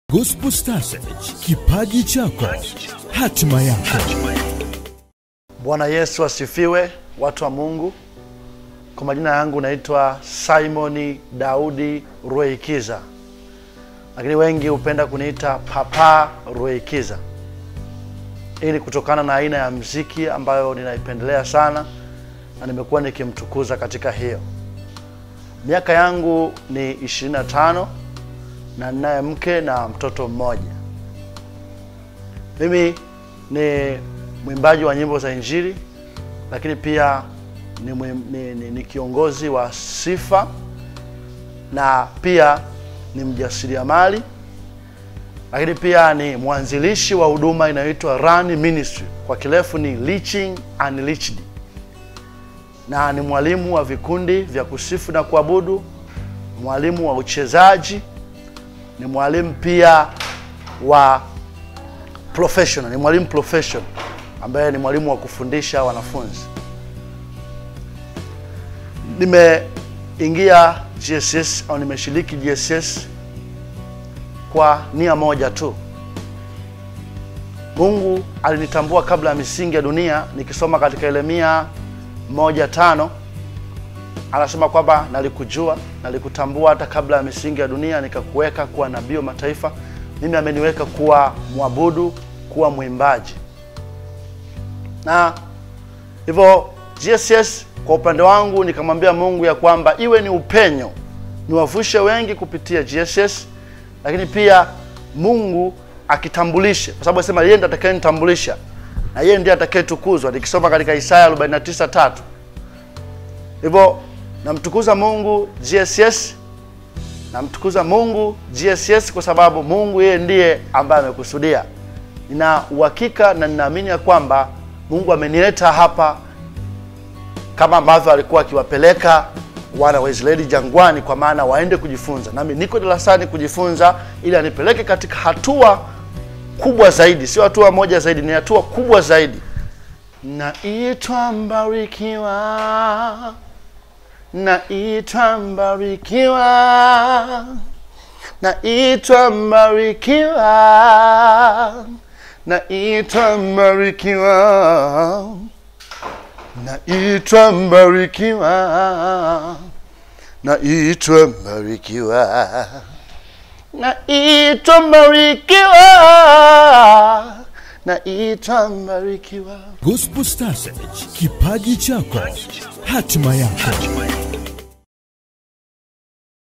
Gospel Star Search, kipaji chako, hatima yako. Bwana Yesu asifiwe, watu wa Mungu. Kwa majina yangu naitwa Simon Daudi Rueikiza, lakini wengi hupenda kuniita Papa Rueikiza. Hii ni kutokana na aina ya muziki ambayo ninaipendelea sana na nimekuwa nikimtukuza katika hiyo. Miaka yangu ni 25 na ninaye mke na mtoto mmoja. Mimi ni mwimbaji wa nyimbo za Injili, lakini pia ni kiongozi wa sifa, na pia ni mjasiriamali, lakini pia ni mwanzilishi wa huduma inayoitwa Run Ministry, kwa kirefu ni Reaching Unreached, na ni mwalimu wa vikundi vya kusifu na kuabudu, mwalimu wa uchezaji, ni mwalimu pia wa professional, ni mwalimu professional ambaye ni mwalimu wa kufundisha wanafunzi. Nimeingia GSS au nimeshiriki GSS kwa nia moja tu. Mungu alinitambua kabla ya misingi ya dunia. Nikisoma katika Yeremia 1:5 anasema kwamba nalikujua, nalikutambua hata kabla ya misingi ya dunia, nikakuweka kuwa nabii wa mataifa. Mimi ameniweka kuwa mwabudu, kuwa mwimbaji. Na hivyo GSS kwa upande wangu nikamwambia Mungu ya kwamba iwe ni upenyo, niwavushe wengi kupitia GSS, lakini pia Mungu akitambulishe, kwa sababu anasema yeye ndiye atakayenitambulisha na yeye ndiye atakayetukuzwa. Nikisoma katika Isaya 49:3. Hivyo namtukuza Mungu GSS, namtukuza Mungu GSS kwa sababu Mungu yeye ndiye ambaye amekusudia. Nina uhakika na ninaamini ya kwamba Mungu amenileta hapa kama ambavyo alikuwa akiwapeleka wana wa Israeli jangwani, kwa maana waende kujifunza. Nami niko darasani kujifunza ili anipeleke katika hatua kubwa zaidi, sio hatua moja zaidi, ni hatua kubwa zaidi. Naitwa mbarikiwa, naitwa mbarikiwa, naitwa mbarikiwa, naitwa mbarikiwa, naitwa mbarikiwa, naitwa mbarikiwa, naitwa mbarikiwa, naitwa mbarikiwa. Gospel Star Search, kipaji chako, hatima yako.